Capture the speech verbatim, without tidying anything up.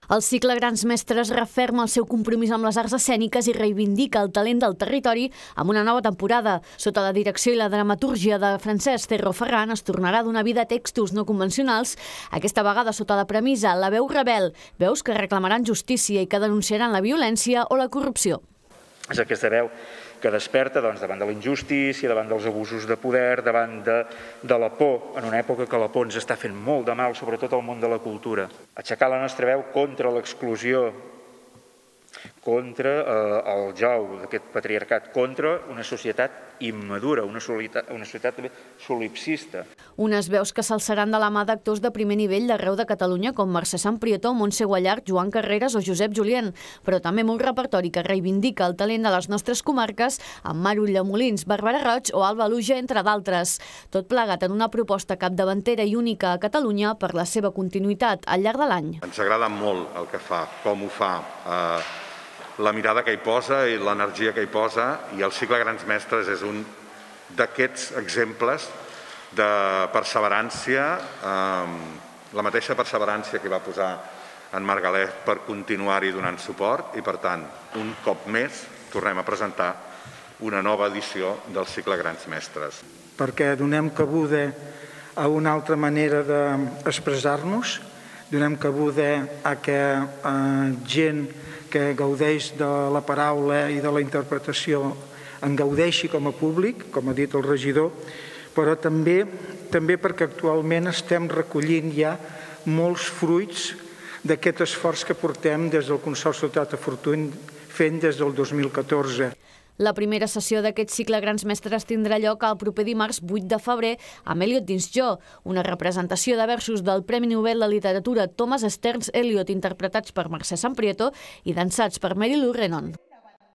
El cicle Grans Mestres referma el seu compromís amb les arts escèniques i reivindica el talent del territori amb una nova temporada. Sota la direcció i la dramatúrgia de Francesc Cerro Ferran es tornarà a donar vida a textos no convencionals, aquesta vegada sota la premissa La veu rebel, veus que reclamaran justícia i que denunciaran la violència o la corrupció. És aquesta veu que desperta doncs, davant de la injustícia, davant dels abusos de poder, davant de, de la por, en una època que la por ens està fent molt de mal, sobretot al món de la cultura. Aixecar la nostra veu contra l'exclusió, contra eh, el jou d'aquest patriarcat, contra una societat immadura, una societat, una societat també solipsista. Unes veus que s'alçaran de la mà d'actors de primer nivell d'arreu de Catalunya com Mercè Samprieto, Montse Guallart, Joan Carreras o Josep Julien, però també molt repertori que reivindica el talent de les nostres comarques amb Mar Ulldemolins, Bàrbara Roig o Alba Luja, entre d'altres. Tot plegat en una proposta capdavantera i única a Catalunya per la seva continuïtat al llarg de l'any. Ens agrada molt el que fa, com ho fa, eh, la mirada que hi posa i l'energia que hi posa, i el cicle Grans Mestres és un d'aquests exemples de perseverància, eh, la mateixa perseverància que va posar en Margalef per continuar-hi donant suport, i per tant, un cop més, tornem a presentar una nova edició del cicle Grans Mestres. Perquè donem cabuda a una altra manera d'expressar-nos, donem cabuda a que eh, gent que gaudeix de la paraula i de la interpretació en gaudeixi com a públic, com ha dit el regidor, però també, també perquè actualment estem recollint ja molts fruits d'aquest esforç que portem des del Consorci Tata Fortuny fent des del dos mil catorze. La primera sessió d'aquest cicle Grans Mestres tindrà lloc el proper dimarts vuit de febrer amb Eliot dins Jo, una representació de versos del Premi Nobel de Literatura Thomas Stearns Eliot interpretats per Mercè Samprieto i dansats per Mary Lou Retton.